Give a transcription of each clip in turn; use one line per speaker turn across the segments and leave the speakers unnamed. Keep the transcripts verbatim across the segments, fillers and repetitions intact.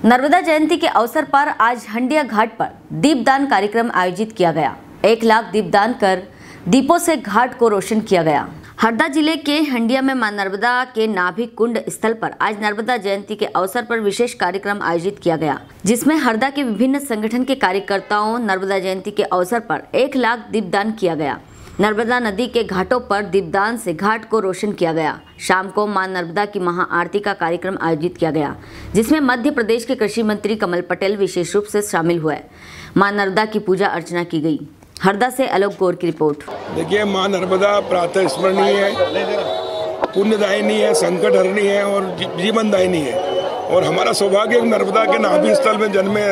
नर्मदा जयंती के अवसर पर आज हंडिया घाट पर दीपदान कार्यक्रम आयोजित किया गया। एक लाख दीपदान कर दीपों से घाट को रोशन किया गया। हरदा जिले के हंडिया में मां नर्मदा के नाभि कुंड स्थल पर आज नर्मदा जयंती के अवसर पर विशेष कार्यक्रम आयोजित किया गया, जिसमें हरदा के विभिन्न संगठन के कार्यकर्ताओं नर्मदा जयंती के अवसर पर एक लाख दीपदान किया गया। नर्मदा नदी के घाटों पर दीपदान से घाट को रोशन किया गया। शाम को मां नर्मदा की महाआरती का कार्यक्रम आयोजित किया गया, जिसमें मध्य प्रदेश के कृषि मंत्री कमल पटेल विशेष रूप से शामिल हुए। मां नर्मदा की पूजा अर्चना की गई। हरदा से आलोक गौर की रिपोर्ट।
देखिए, मां नर्मदा प्रातः स्मरणीय है, पुण्यदायिनी है, संकट हरणी है और जीवनदायिनी है। और हमारा सौभाग्य नर्मदा के नाभि स्थल में जन्मे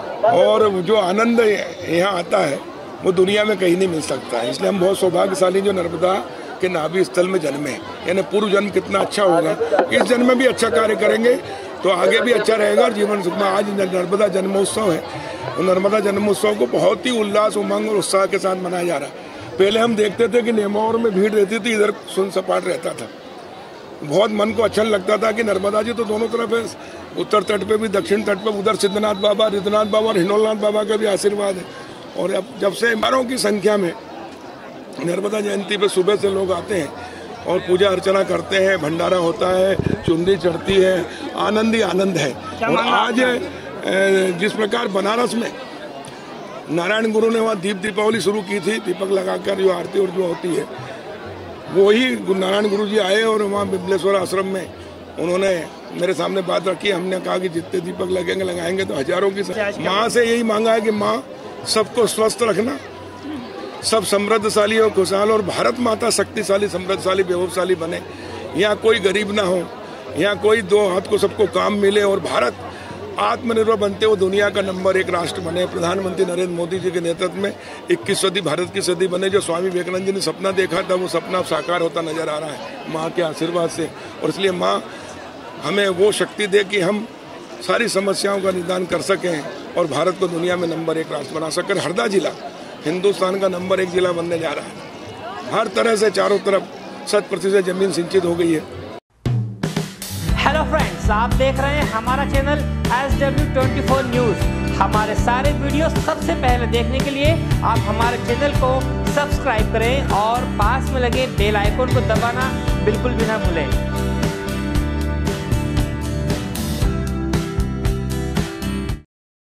और जो आनंद यहाँ आता है वो दुनिया में कहीं नहीं मिल सकता है। इसलिए हम बहुत सौभाग्यशाली जो नर्मदा के नाभि स्थल में जन्मे। यानी पूर्व जन्म कितना अच्छा होगा, इस जन्म में भी अच्छा कार्य करेंगे तो आगे भी अच्छा रहेगा और जीवन सुख में। आज नर्मदा जन्मोत्सव है, नर्मदा जन्मोत्सव को बहुत ही उल्लास, उमंग और उत्साह के साथ मनाया जा रहा है। पहले हम देखते थे कि नेमावर में भीड़ रहती थी, इधर सुन सपाट रहता था। बहुत मन को अच्छा लगता था कि नर्मदा जी तो दोनों तरफ है, उत्तर तट पे भी, दक्षिण तट पे उधर सिद्धनाथ बाबा, रिद्धनाथ बाबा और हिंडोलनाथ बाबा का भी आशीर्वाद है। और अब जब से हजारों की संख्या में नर्मदा जयंती पे सुबह से लोग आते हैं और पूजा अर्चना करते हैं, भंडारा होता है, चुंदी चढ़ती है, आनंद ही आनंद है। और आज जिस प्रकार बनारस में नारायण गुरु ने वहाँ दीप दीपावली शुरू की थी, दीपक लगाकर जो आरती और जो होती है, वही नारायण गुरु जी आए और वहाँ बिमलेश्वर आश्रम में उन्होंने मेरे सामने बात रखी। हमने कहा कि जितने दीपक लगेंगे लगाएंगे तो हजारों की। माँ से यही मांगा है कि माँ सबको स्वस्थ रखना, सब समृद्धशाली और खुशहाल, और भारत माता शक्तिशाली, समृद्धशाली, वैभवशाली बने। यहाँ कोई गरीब ना हो, यहाँ कोई दो हाथ को सबको काम मिले और भारत आत्मनिर्भर बनते हुए दुनिया का नंबर एक राष्ट्र बने। प्रधानमंत्री नरेंद्र मोदी जी के नेतृत्व में इक्कीस सदी भारत की सदी बने। जो स्वामी विवेकानंद जी ने सपना देखा था वो सपना साकार होता नजर आ रहा है माँ के आशीर्वाद से। और इसलिए माँ हमें वो शक्ति दे कि हम सारी समस्याओं का निदान कर सकें और भारत को दुनिया में नंबर एक राष्ट्र बना सकें। हरदा जिला हिंदुस्तान का नंबर एक जिला बनने जा रहा है। हर तरह से चारों तरफ शत प्रतिशत जमीन सिंचित हो गई है।
हेलो फ्रेंड्स, आप देख रहे हैं हमारा channel S W twenty four news. हमारे सारे वीडियो सबसे पहले देखने के लिए आप हमारे चैनल को सब्सक्राइब करें और पास में लगे बेल आइकन को दबाना बिल्कुल भी ना भूलें।